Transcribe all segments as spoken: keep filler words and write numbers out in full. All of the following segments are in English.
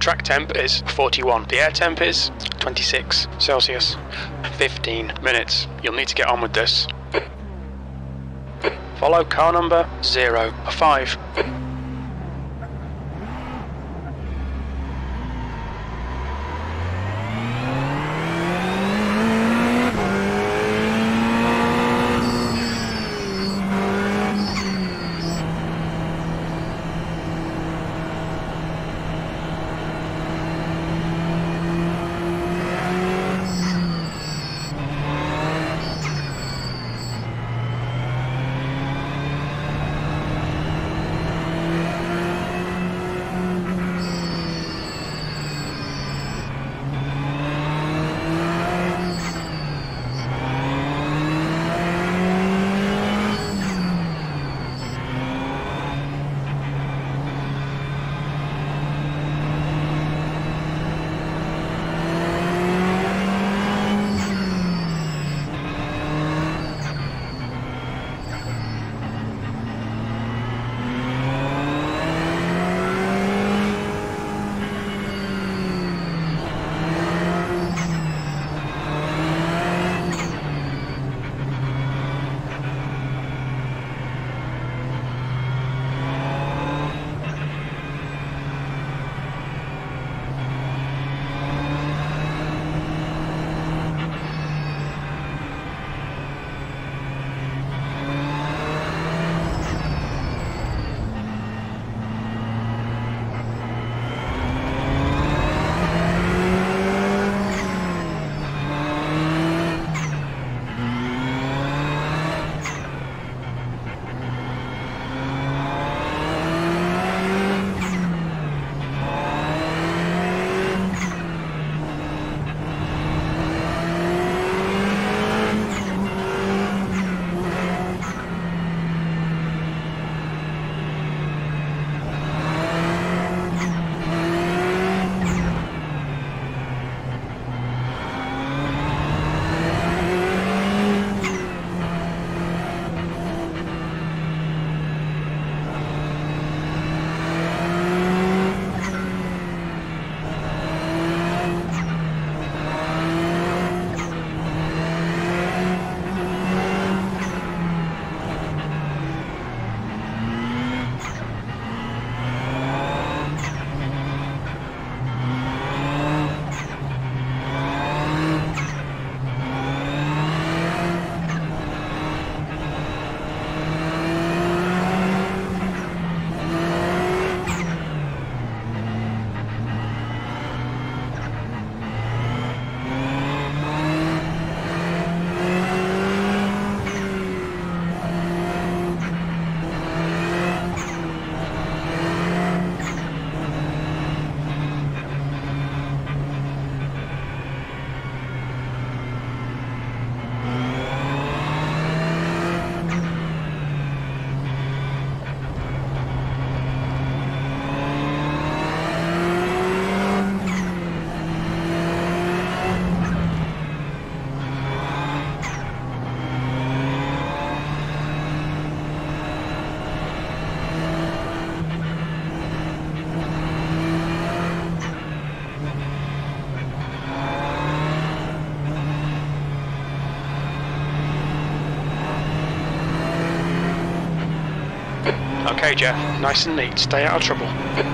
track temp is forty-one. The air temp is twenty-six Celsius. fifteen minutes. You'll need to get on with this. Follow car number zero five. Okay, Jeff, nice and neat, stay out of trouble.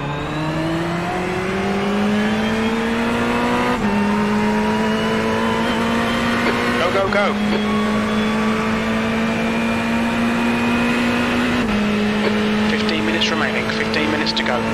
Go, go, go. Fifteen minutes remaining, fifteen minutes to go.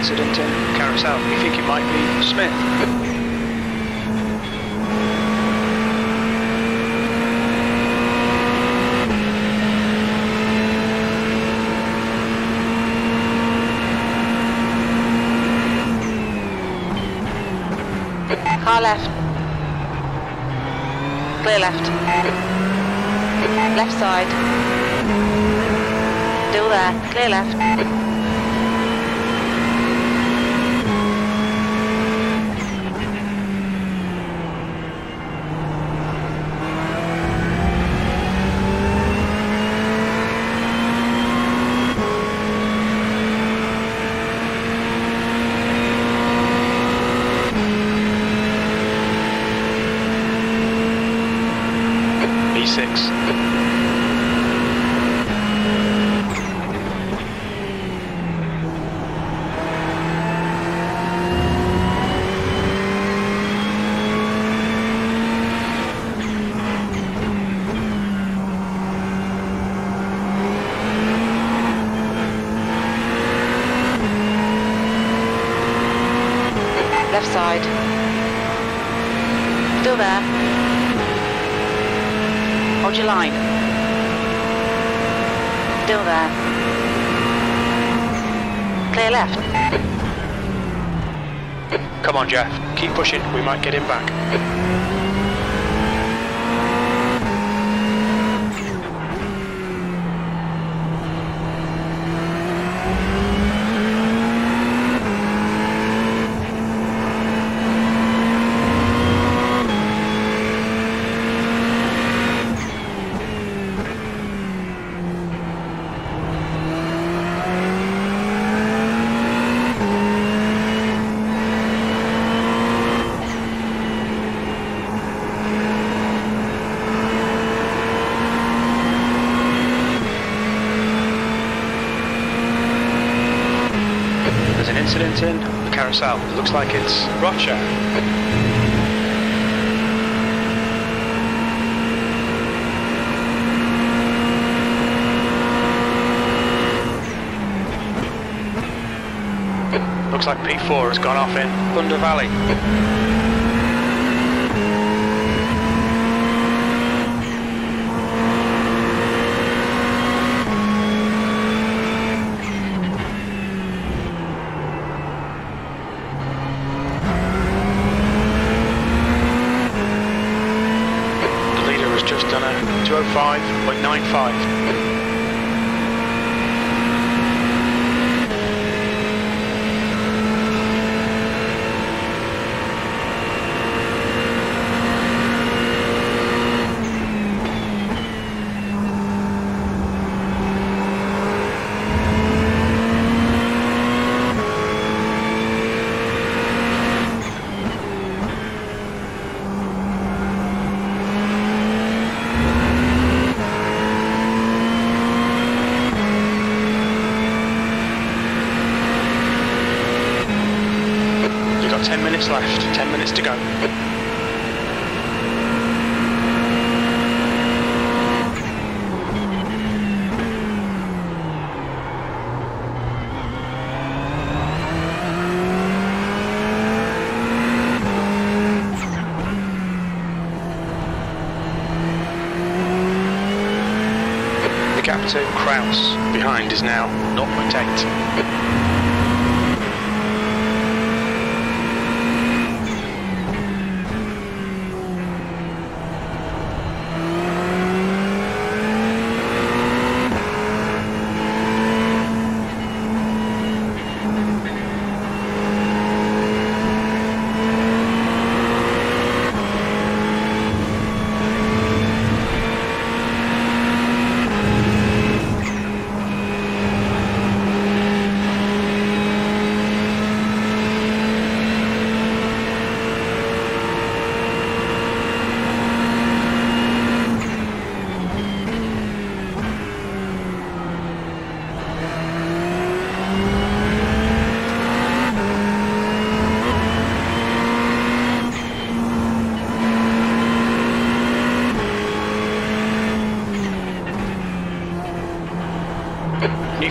incident in Carousel. We think it might be Smith. Car left. Clear left. Left side. Still there. Clear left. B six. Left side. Still there. Hold your line. Still there. Clear left. Come on, Jeff. Keep pushing. We might get him back. There's an incident in Carousel. It looks like it's Rocha. Looks like P four has gone off in Thunder Valley. Just done a two oh five point nine five. ten minutes left, ten minutes to go. The gap to Kraus behind is now zero point eight.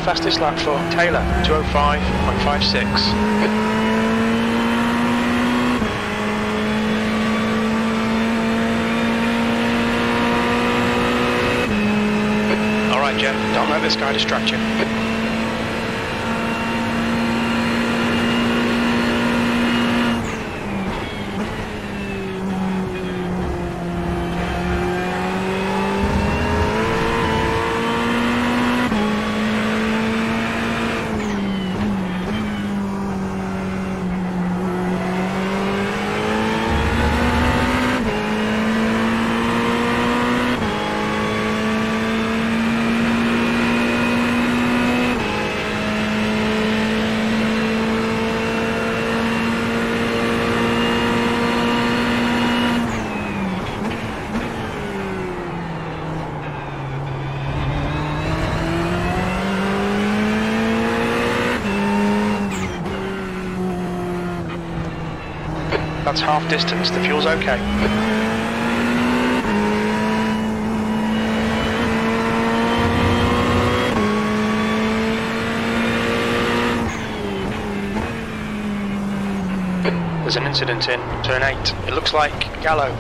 fastest lap for Taylor, two oh five point five six. Alright Jeff, don't let this guy distract you. That's half distance, the fuel's okay. There's an incident in turn eight. It looks like Gallo.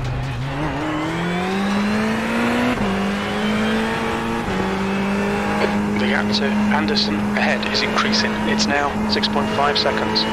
The gap to Anderson ahead is increasing. It's now six point five seconds.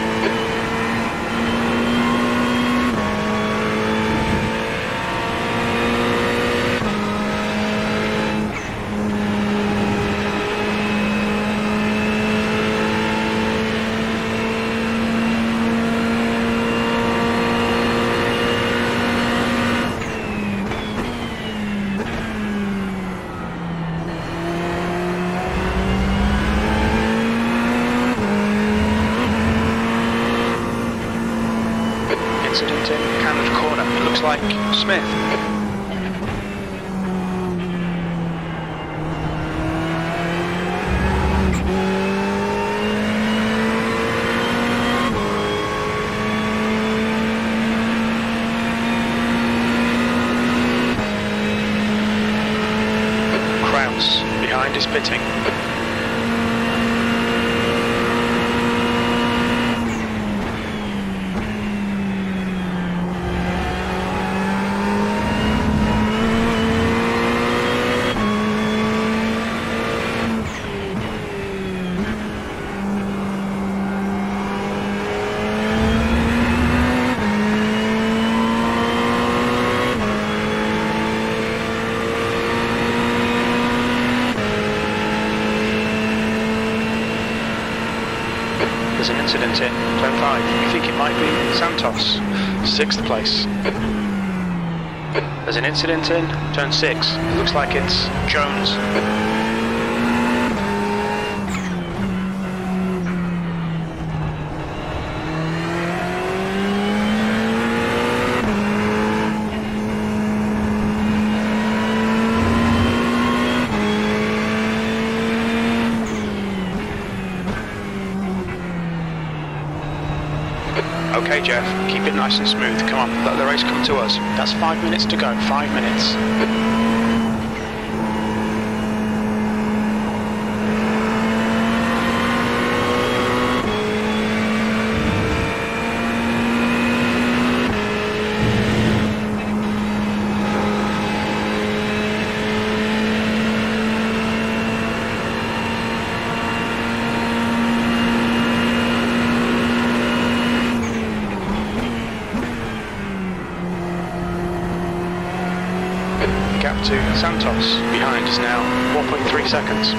Incident in Canada corner. It looks like Smith. Kraus behind is pitting. There's an incident in turn five. You think it might be Santos, sixth place. There's an incident in turn six. It looks like it's Jones. Okay Jeff, keep it nice and smooth. Come on, let the race come to us. That's five minutes to go, five minutes. Gap to Santos behind is now one point three seconds.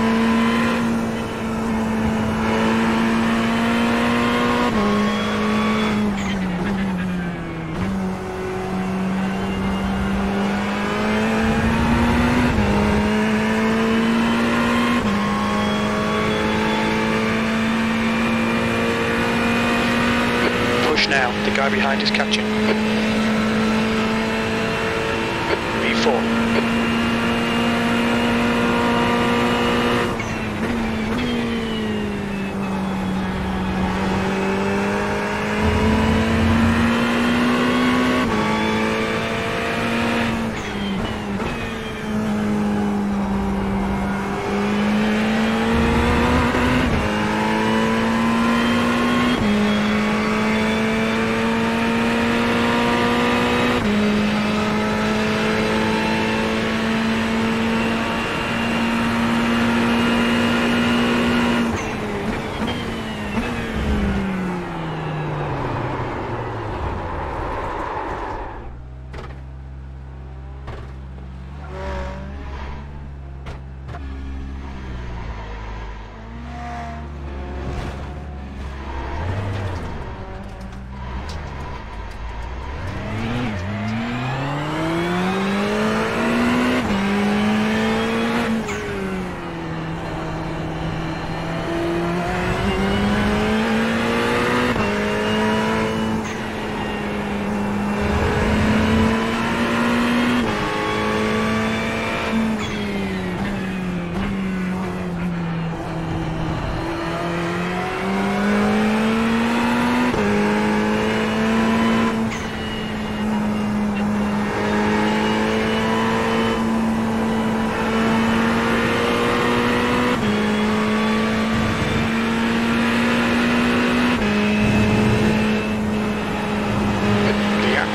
Push now, the guy behind is catching. V four.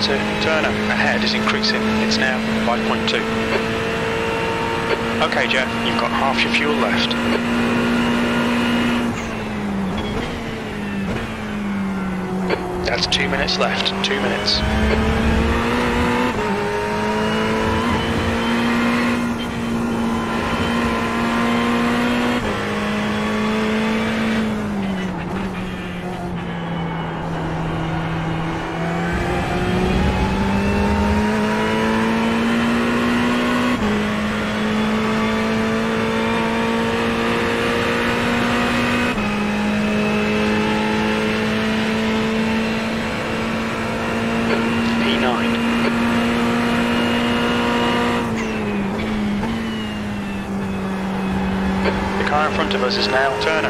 to Turner. Ahead is increasing. It's now five point two. Okay, Jeff, you've got half your fuel left. That's two minutes left. Two minutes. The car in front of us is now Turner.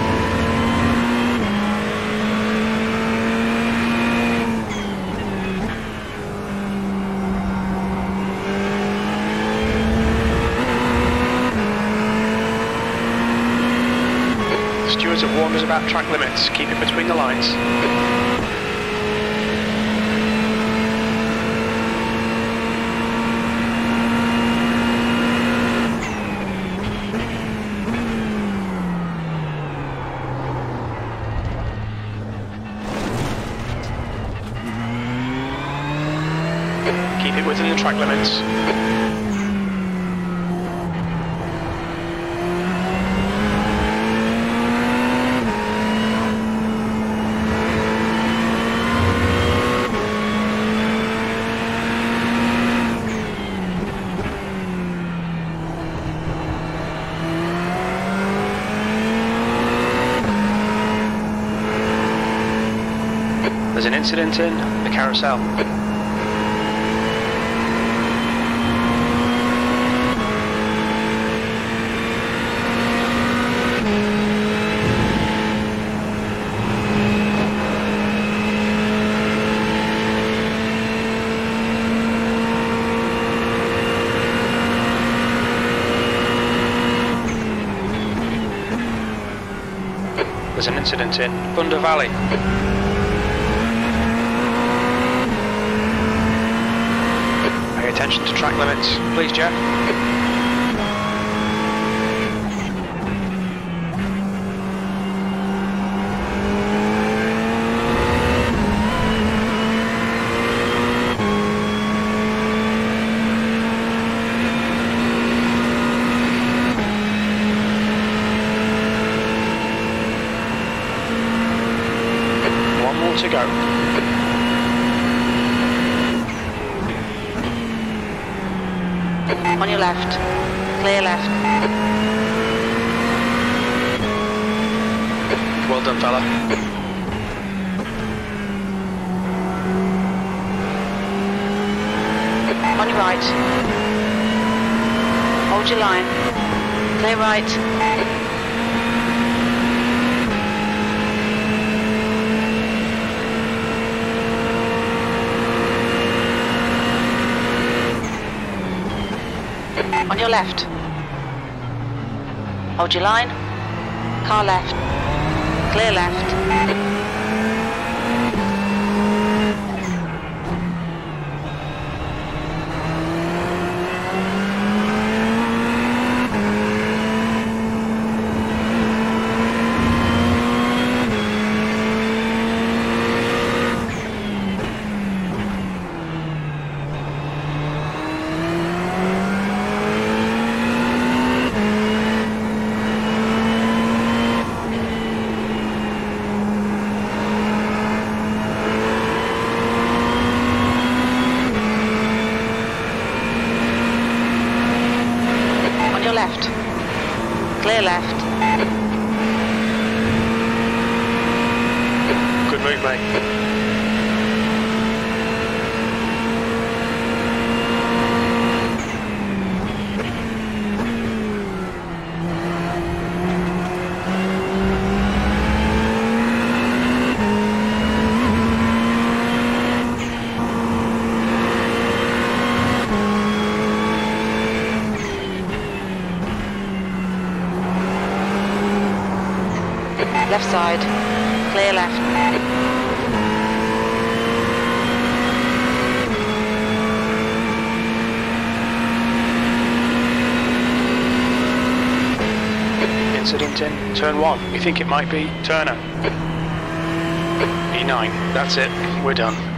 The stewards have warned us about track limits. Keep it between the lines. Keep it within the track limits. There's an incident in the carousel. There's an incident in Thunder Valley. Pay attention to track limits, please, Jeff. To go. On your left. Clear left. Well done, fella. On your right. Hold your line. Clear right. On your left. Hold your line. Car left. Clear left. Left. Clear left. Good move, mate. Left side. Clear left. incident in turn one. We think it might be Turner. E nine, that's it, we're done.